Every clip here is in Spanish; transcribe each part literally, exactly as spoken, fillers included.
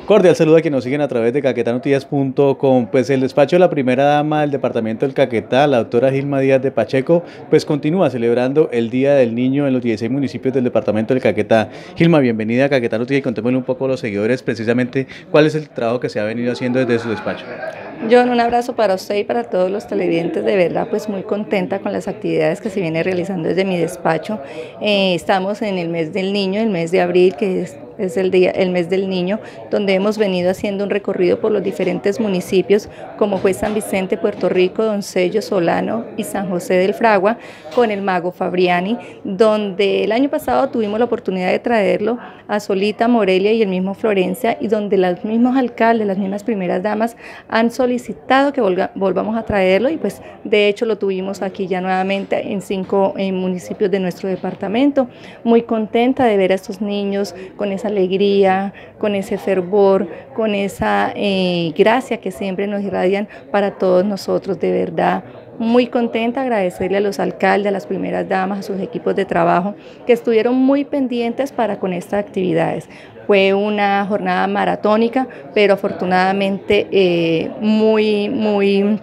Cordial saludo a quienes nos siguen a través de caquetá noticias punto com. Pues el despacho de la primera dama del departamento del Caquetá, la doctora Gilma Díaz de Pacheco, pues continúa celebrando el Día del Niño en los dieciséis municipios del departamento del Caquetá. Gilma, bienvenida a Caquetá Noticias y contémosle un poco a los seguidores precisamente cuál es el trabajo que se ha venido haciendo desde su despacho. John, un abrazo para usted y para todos los televidentes, de verdad pues muy contenta con las actividades que se viene realizando desde mi despacho. Eh, estamos en el mes del niño, el mes de abril, que es es el, día, el mes del niño, donde hemos venido haciendo un recorrido por los diferentes municipios, como fue San Vicente, Puerto Rico, Doncello, Solano y San José del Fragua, con el mago Fabriani, donde el año pasado tuvimos la oportunidad de traerlo a Solita, Morelia y el mismo Florencia, y donde los mismos alcaldes, las mismas primeras damas han solicitado que volga, volvamos a traerlo, y pues de hecho lo tuvimos aquí ya nuevamente en cinco en municipios de nuestro departamento. Muy contenta de ver a estos niños con esa alegría, con ese fervor, con esa eh, gracia que siempre nos irradian para todos nosotros, de verdad. Muy contenta, agradecerle a los alcaldes, a las primeras damas, a sus equipos de trabajo que estuvieron muy pendientes para con estas actividades. Fue una jornada maratónica, pero afortunadamente eh, muy, muy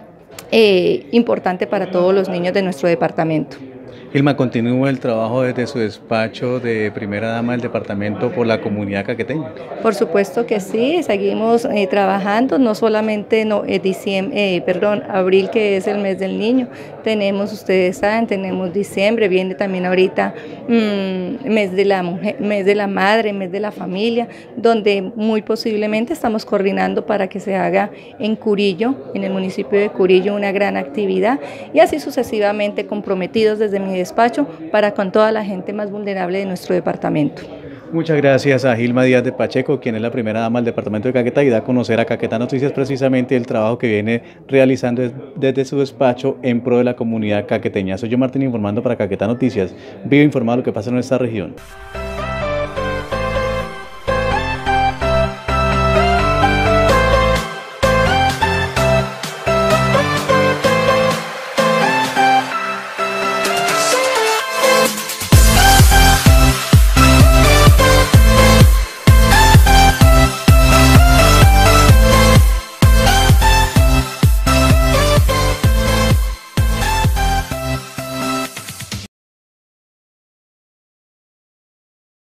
eh, importante para todos los niños de nuestro departamento. Gilma, continúa el trabajo desde su despacho de primera dama del departamento por la comunidad caqueteña. Por supuesto que sí, seguimos eh, trabajando, no solamente no, eh, diciembre, eh, perdón, abril, que es el mes del niño, tenemos, ustedes saben, tenemos diciembre, viene también ahorita mmm, mes de la mujer, mes de la madre, mes de la familia, donde muy posiblemente estamos coordinando para que se haga en Curillo, en el municipio de Curillo, una gran actividad, y así sucesivamente comprometidos desde mi despacho para con toda la gente más vulnerable de nuestro departamento. Muchas gracias a Gilma Díaz de Pacheco, quien es la primera dama del departamento de Caquetá y da a conocer a Caquetá Noticias precisamente el trabajo que viene realizando desde su despacho en pro de la comunidad caqueteña. Soy yo, Martín, informando para Caquetá Noticias. Vivo informado de lo que pasa en nuestra región.